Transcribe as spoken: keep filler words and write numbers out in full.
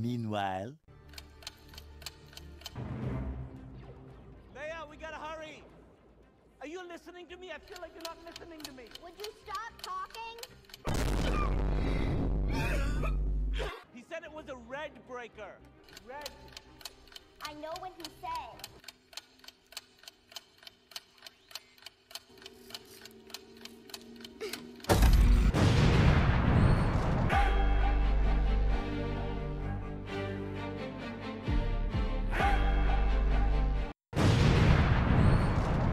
Meanwhile... Leia, we gotta hurry! Are you listening to me? I feel like you're not listening to me. Would you stop talking? He said it was a red breaker. Red. I know what he said.